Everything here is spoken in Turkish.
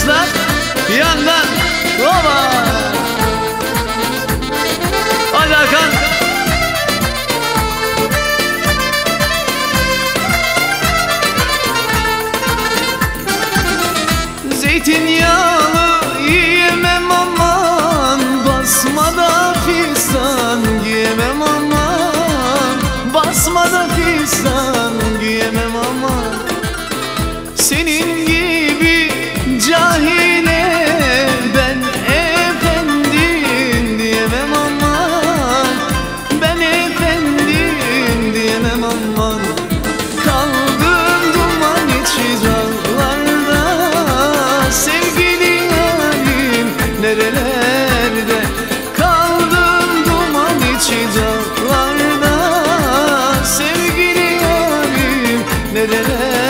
kızlar yandan. Baba. Hadi Hakan. Zeytinyağlı yiyemem aman, basmada fistan giyemem aman, basmada fistan giyemem aman. Senin gibi cahile ben efendim diyemem aman, ben efendim diyemem aman. Kaldım duman içi dağlarda, sevgili yarim nerelerde. Kaldım duman içi dağlarda, sevgili yarim nerelerde.